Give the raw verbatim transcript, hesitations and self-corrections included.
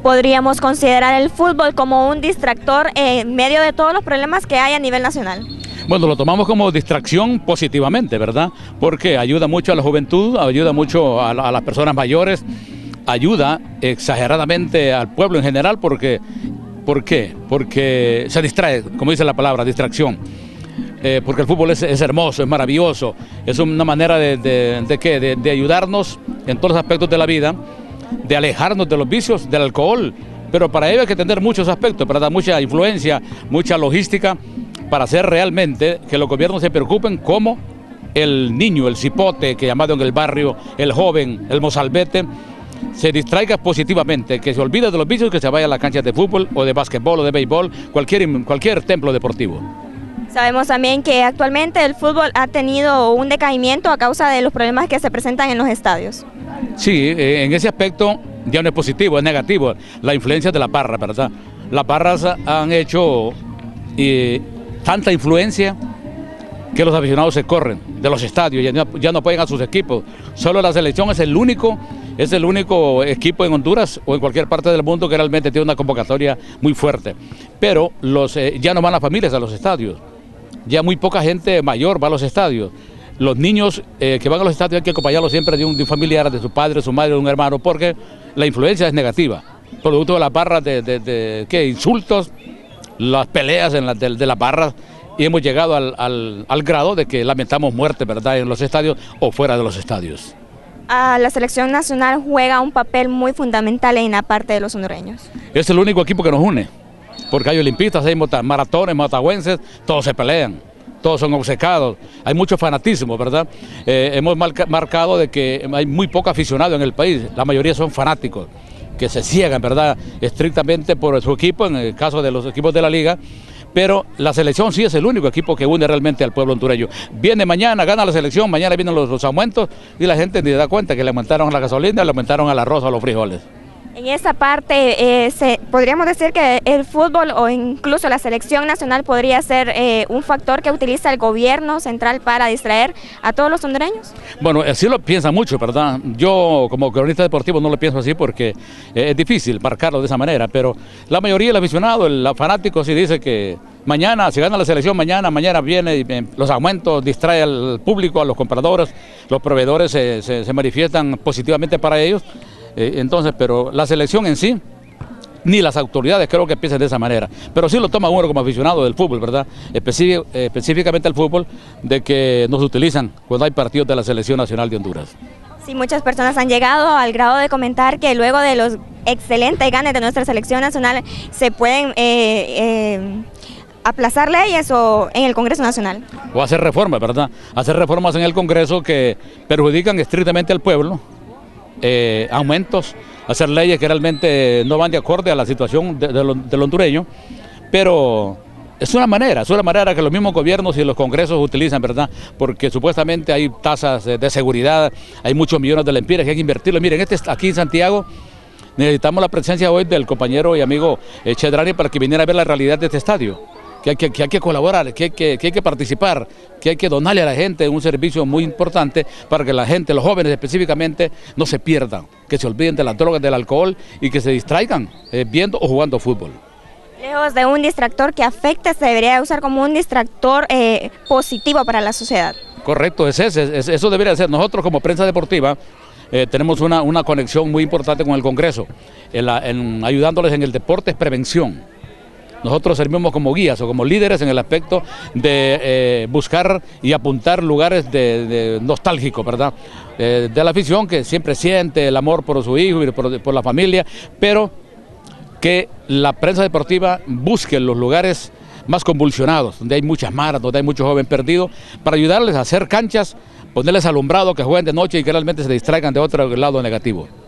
podríamos considerar el fútbol como un distractor en medio de todos los problemas que hay a nivel nacional? Bueno, lo tomamos como distracción positivamente, ¿verdad? Porque ayuda mucho a la juventud, ayuda mucho a, a las personas mayores, ayuda exageradamente al pueblo en general, porque, ¿por qué? Porque se distrae, como dice la palabra, distracción. Eh, porque el fútbol es, es hermoso, es maravilloso, es una manera de, de, de, ¿qué? de, de ayudarnos en todos los aspectos de la vida, de alejarnos de los vicios, del alcohol, pero para ello hay que tener muchos aspectos, para dar mucha influencia, mucha logística, para hacer realmente que los gobiernos se preocupen cómo el niño, el cipote, que llamado en el barrio, el joven, el mozalbete, se distraiga positivamente, que se olvide de los vicios, que se vaya a las canchas de fútbol o de básquetbol o de béisbol, cualquier, cualquier templo deportivo. Sabemos también que actualmente el fútbol ha tenido un decaimiento a causa de los problemas que se presentan en los estadios. Sí, en ese aspecto ya no es positivo, es negativo, la influencia de la barra, ¿verdad? Las barras han hecho eh, tanta influencia que los aficionados se corren de los estadios, ya no, ya no apoyan a sus equipos. Solo la selección es el único, es el único equipo en Honduras o en cualquier parte del mundo que realmente tiene una convocatoria muy fuerte. Pero los, eh, ya no van las familias a los estadios. Ya muy poca gente mayor va a los estadios. Los niños eh, que van a los estadios hay que acompañarlos siempre de un, de un familiar, de su padre, de su madre, de un hermano, porque la influencia es negativa. Producto de las barras de, de, de ¿qué? Insultos, las peleas en la, de, de las barras, y hemos llegado al, al, al grado de que lamentamos muerte, ¿verdad?, en los estadios o fuera de los estadios. Ah, la selección nacional juega un papel muy fundamental en la parte de los hondureños. Es el único equipo que nos une. Porque hay olimpistas, hay maratones, matagüenses, todos se pelean, todos son obcecados, hay mucho fanatismo, ¿verdad? Eh, hemos marcado de que hay muy poco aficionado en el país, la mayoría son fanáticos, que se ciegan, ¿verdad?, estrictamente por su equipo, en el caso de los equipos de la liga, pero la selección sí es el único equipo que une realmente al pueblo hondureño. Viene mañana, gana la selección, mañana vienen los, los aumentos y la gente ni se da cuenta que le aumentaron la gasolina, le aumentaron al arroz, a los frijoles. En esa parte, eh, se, podríamos decir que el fútbol o incluso la selección nacional podría ser eh, un factor que utiliza el gobierno central para distraer a todos los hondureños. Bueno, así lo piensa mucho, ¿verdad? Yo como cronista deportivo no lo pienso así porque eh, es difícil marcarlo de esa manera, pero la mayoría del aficionado, el fanático sí dice que mañana, si gana la selección, mañana, mañana viene y eh, los aumentos, distrae al público, a los compradores, los proveedores eh, se, se manifiestan positivamente para ellos. Entonces, pero la selección en sí, ni las autoridades creo que piensen de esa manera, pero sí lo toma uno como aficionado del fútbol, ¿verdad? Específic, específicamente el fútbol, de que nos utilizan cuando hay partidos de la Selección Nacional de Honduras. Sí, muchas personas han llegado al grado de comentar que luego de los excelentes ganes de nuestra selección nacional se pueden eh, eh, aplazar leyes o en el Congreso Nacional. O hacer reformas, ¿verdad? Hacer reformas en el Congreso que perjudican estrictamente al pueblo. Eh, aumentos, hacer leyes que realmente no van de acorde a la situación de, de lo, del hondureño, pero es una manera, es una manera que los mismos gobiernos y los congresos utilizan, ¿verdad? Porque supuestamente hay tasas de, de seguridad, hay muchos millones de lempiras que hay que invertirlos. Miren, este, aquí en Santiago necesitamos la presencia hoy del compañero y amigo eh, Chedrani para que viniera a ver la realidad de este estadio. Que hay que, que hay que colaborar, que hay que, que hay que participar, que hay que donarle a la gente un servicio muy importante para que la gente, los jóvenes específicamente, no se pierdan, que se olviden de las drogas, del alcohol y que se distraigan eh, viendo o jugando fútbol. Lejos de un distractor que afecte, se debería usar como un distractor eh, positivo para la sociedad. Correcto, es ese, es, eso debería ser. Nosotros como prensa deportiva eh, tenemos una, una conexión muy importante con el Congreso, en la, en, ayudándoles en el deporte es prevención. Nosotros servimos como guías o como líderes en el aspecto de eh, buscar y apuntar lugares de, de nostálgicos, ¿verdad? Eh, de la afición que siempre siente el amor por su hijo y por, por la familia, pero que la prensa deportiva busque los lugares más convulsionados, donde hay muchas maras, donde hay muchos jóvenes perdidos, para ayudarles a hacer canchas, ponerles alumbrado, que jueguen de noche y que realmente se distraigan de otro lado negativo.